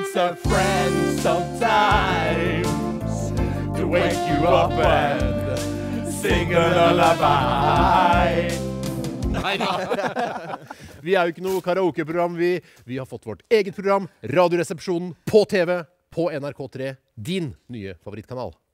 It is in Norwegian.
needs a friend sometimes to wake you up and sing a lullaby. Neida. Vi jo ikke noe karaokeprogram, vi har fått vårt eget program, Radioresepsjonen på TV, på NRK3, din nye favorittkanal.